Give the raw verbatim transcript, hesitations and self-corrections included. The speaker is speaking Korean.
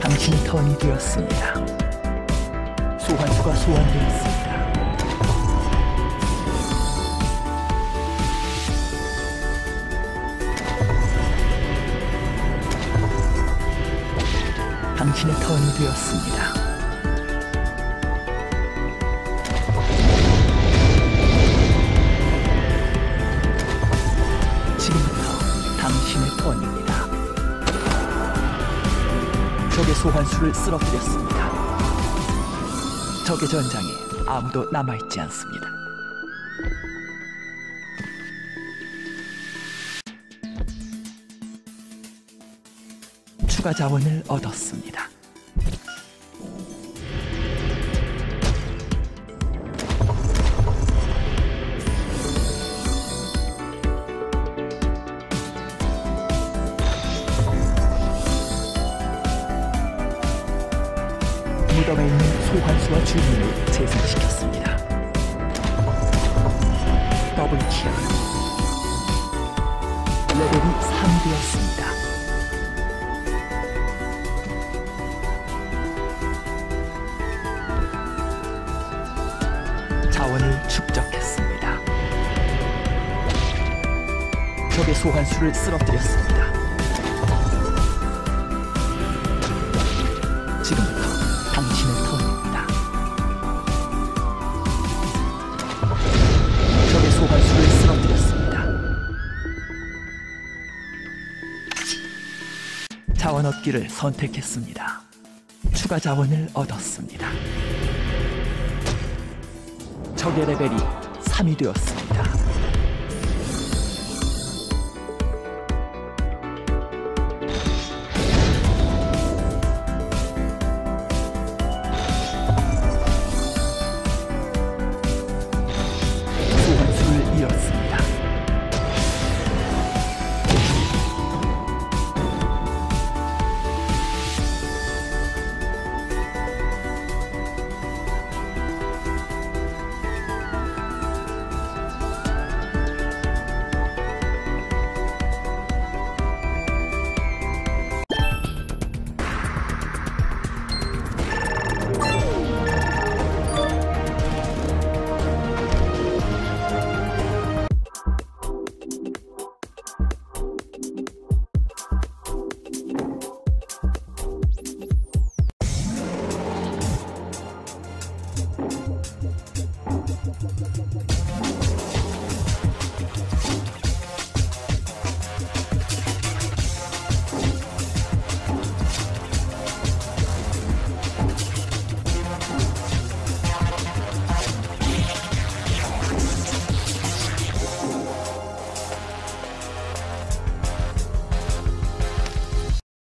당신의 턴이 되었습니다. 소환수가 소환되었습니다. 당신의 턴이 되었습니다. 지금부터 당신의 턴입니다. 적의 소환수를 쓰러뜨렸습니다. 적의 전장에 아무도 남아있지 않습니다. 추가 자원을 얻었습니다. 무덤에 있는 소환수와 주민을 재생시켰습니다. 더블킬. 레벨이 삼 되었습니다. 자원을 축적했습니다. 적의 소환수를 쓰러뜨렸습니다. 지금부터 당신의 턴입니다. 적의 소환수를 쓰러뜨렸습니다. 자원 얻기를 선택했습니다. 추가 자원을 얻었습니다. 적의 레벨이 삼이 되었습니다.